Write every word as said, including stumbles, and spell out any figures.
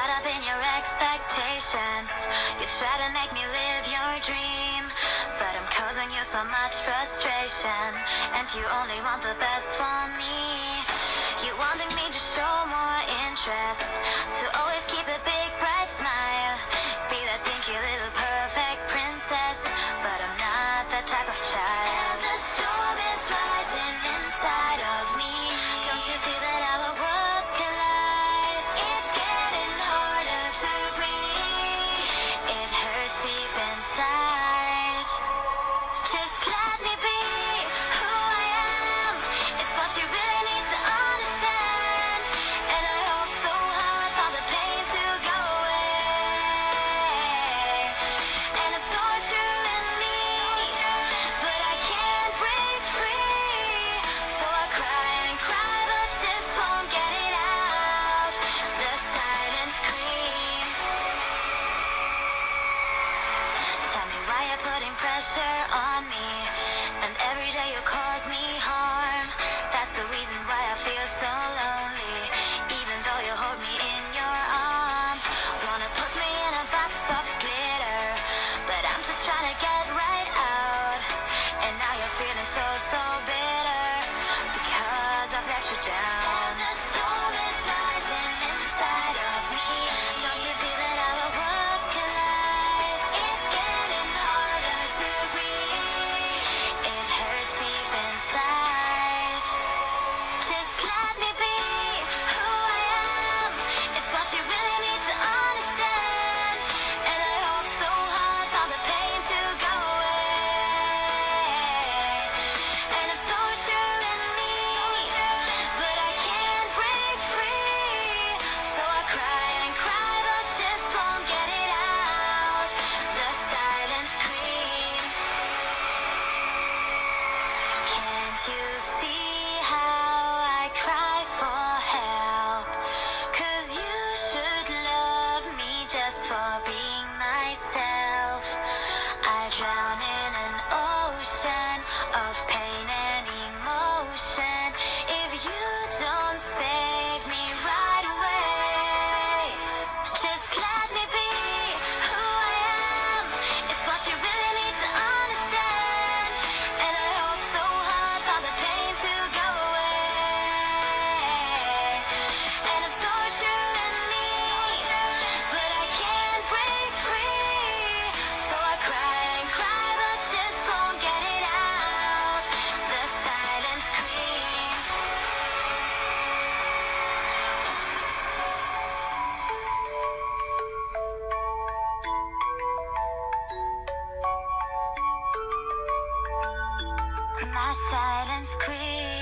caught up in your expectations. You try to make me live your dream, but I'm causing you so much frustration, and you only want the best for me. You wanting me to show more interest, to always keep a big bright smile, be that dinky little perfect princess, but I'm not that type of child. And the storm is rising inside of me. Don't you see that our worlds collide? It's getting harder to breathe. It hurts deep inside. Just let me be who I am. It's what you really need to understand. And I hope so hard for the pain to go away. And it's torture in me, but I can't break free. So I cry and cry, but just won't get it out. The silence scream. Tell me why you're putting pressure on me, and every day you cause me harm. That's the reason why I feel so lonely, even though you hold me in your arms. Wanna put me in a box of glitter, but I'm just trying to get right out. And now you're feeling so, so bitter, because I've let you down. And the storm is rising inside of me. Don't you feel that our worlds collide? It's getting harder to breathe. It hurts deep inside. Just let me be who I am. It's what you really need to understand. And I hope so hard for the pain to go away. And it's torture in me, but I can't break free. So I cry and cry, but just won't get it out. The silence scream. Can't you see how I cry for help? 'Cause you should love me just for being myself. I drown in an ocean of pain and emotion if you don't save me right away. Just let me be who I am. It's what you really need to understand. And I hope so hard for the pain to go away. And it's torture in me, but I can't break free. So I cry and cry, but just won't get it out. The silence scream. My silence scream.